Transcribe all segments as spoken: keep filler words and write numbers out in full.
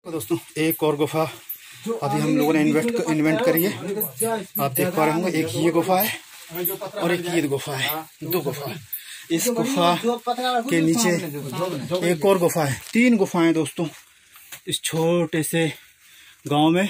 तो दोस्तों एक और गुफा अभी हम लोगों ने इन्वेंट इन्वेंट करी है। आप देख पा रहे होंगे, एक ये गुफा है और एक ये गुफा है, दो गुफा। इस गुफा के नीचे एक और गुफा है, तीन गुफाएं दोस्तों इस छोटे से गांव में।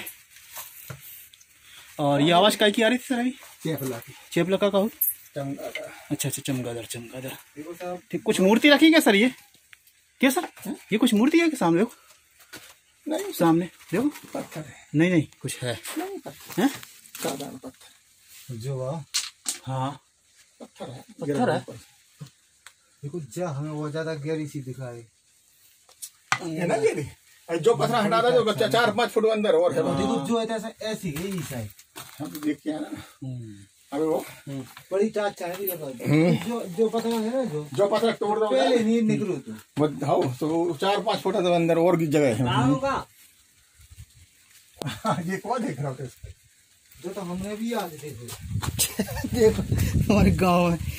और ये आवाज काय की आ रही थी सर अभी? चेपला की। चेपला का कहूँ? अच्छा अच्छा, चमगादड़ चमगादड़। ठीक, कुछ मूर्ति रखी क्या सर? ये क्या सर? ये कुछ मूर्ति है क्या सामने? देखो नहीं, सामने देखो पत्थर है। नहीं नहीं कुछ है, नहीं पत्थर है, साधारण पत्थर जो हाँ पत्थर है, पत्थर है। देखो जा हमें वो ज्यादा गहरी सी दिखाई है ना, गहरी जो पत्थर हटा रहा है, जो बच्चा चार पाँच फुट अंदर और है। देखो जो है ऐसा ऐसी है ये साइड हम देख के आना ना। अबे वो बड़ी टाच है जो जो पत्थर है ना, जो जो पत्थर तोड़ दो पहले नहीं निकलो तो हां, तो चार पाँच फुट अंदर और की जगह है होगा। ये कौन देख रहा है? जो तो हमने भी आज देखो देखो हमारे गांव में।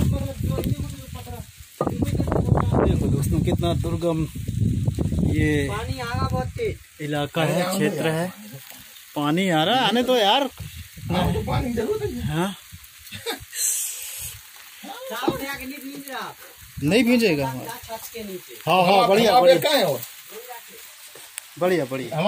देखो दोस्तों कितना दुर्गम ये पानी आ रहा, बहुत तेज इलाका है, क्षेत्र है। पानी आ रहा है, आने तो यार तो पानी जरूर है। हाँ नहीं भींजेगा। हाँ हाँ बढ़िया बढ़िया बढ़िया बढ़िया।